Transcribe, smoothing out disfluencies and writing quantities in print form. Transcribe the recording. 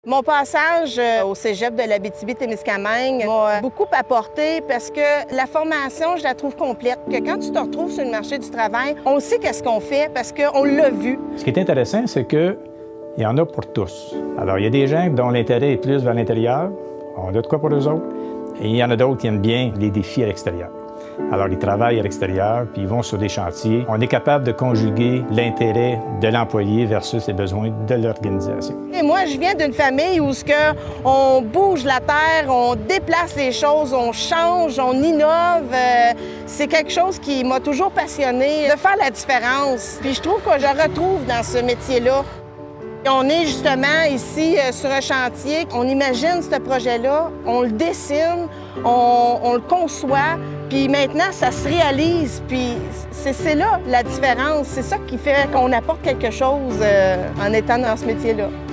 Mon passage au cégep de l'Abitibi-Témiscamingue m'a beaucoup apporté parce que la formation, je la trouve complète. Que quand tu te retrouves sur le marché du travail, on sait qu'est-ce qu'on fait parce qu'on l'a vu. Ce qui est intéressant, c'est qu'il y en a pour tous. Alors, il y a des gens dont l'intérêt est plus vers l'intérieur, on a de quoi pour eux autres, et il y en a d'autres qui aiment bien les défis à l'extérieur. Alors, ils travaillent à l'extérieur, puis ils vont sur des chantiers. On est capable de conjuguer l'intérêt de l'employé versus les besoins de l'organisation. Et moi, je viens d'une famille où on bouge la terre, on déplace les choses, on change, on innove. C'est quelque chose qui m'a toujours passionnée, de faire la différence. Puis je trouve que je retrouve dans ce métier-là. On est justement ici sur un chantier, on imagine ce projet-là, on le dessine, on le conçoit, puis maintenant ça se réalise, puis c'est là la différence, c'est ça qui fait qu'on apporte quelque chose en étant dans ce métier-là.